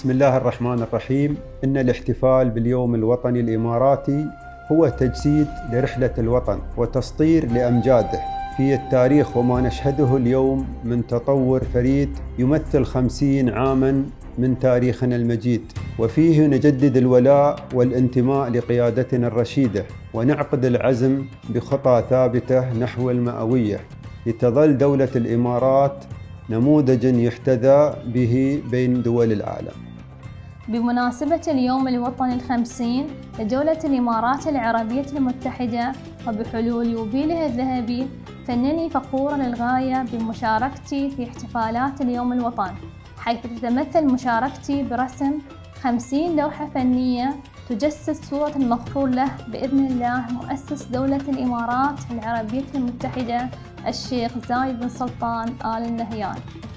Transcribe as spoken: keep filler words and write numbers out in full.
بسم الله الرحمن الرحيم. إن الاحتفال باليوم الوطني الإماراتي هو تجسيد لرحلة الوطن وتسطير لأمجاده في التاريخ، وما نشهده اليوم من تطور فريد يمثل خمسين عاما من تاريخنا المجيد، وفيه نجدد الولاء والانتماء لقيادتنا الرشيدة ونعقد العزم بخطى ثابتة نحو المئوية، لتظل دولة الإمارات نموذجاً يحتذى به بين دول العالم. بمناسبة اليوم الوطني الخمسين لدولة الإمارات العربية المتحدة وبحلول يوبيلها الذهبي، فإنني فخورة للغاية بمشاركتي في احتفالات اليوم الوطني، حيث تتمثل مشاركتي برسم خمسين لوحة فنية تجسد صورة المغفور له بإذن الله مؤسس دولة الإمارات العربية المتحدة الشيخ زايد بن سلطان آل نهيان.